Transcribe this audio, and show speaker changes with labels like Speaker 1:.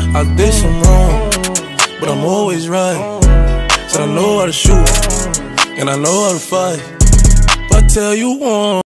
Speaker 1: I did some wrong, but I'm always right. Said I know how to shoot, and I know how to fight. If I tell you one